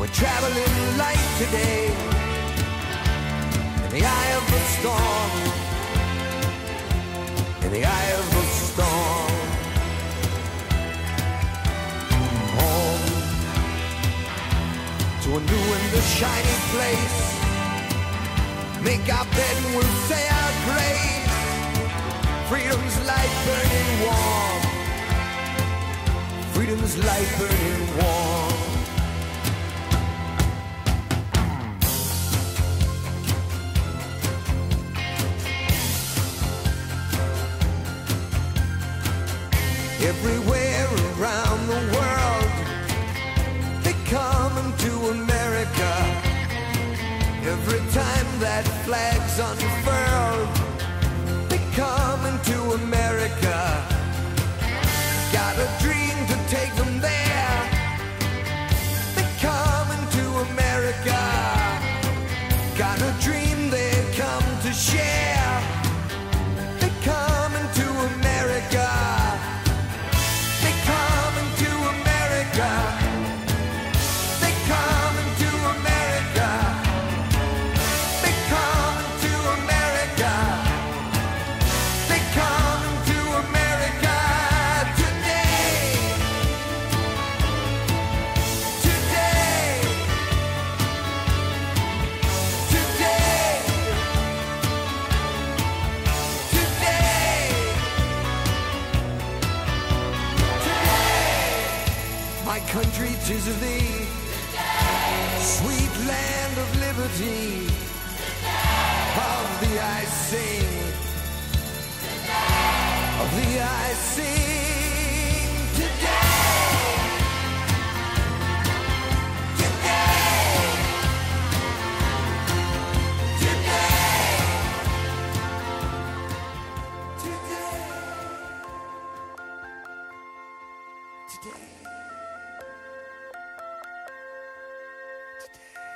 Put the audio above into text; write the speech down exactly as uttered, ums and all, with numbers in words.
traveling light today, in the eye of the storm, in the eye of the storm. Home to a new and a shiny place. Make our bed and we'll say our grace. Freedom's light burning warm. Freedom's light burning warm. Everywhere around the world, they come to America. Every time that flag's unfurled, they come into America. Got a dream to take them there. They come into America. Got a dream they come to share. They come into America. They come into America. They come into America. They come into America. They come into America today. Today. Today. Today. Today. My country, 'tis of thee. Sweet land of liberty. Of thee I sing. Of thee I sing today. Today. Today. Today. Today. Today.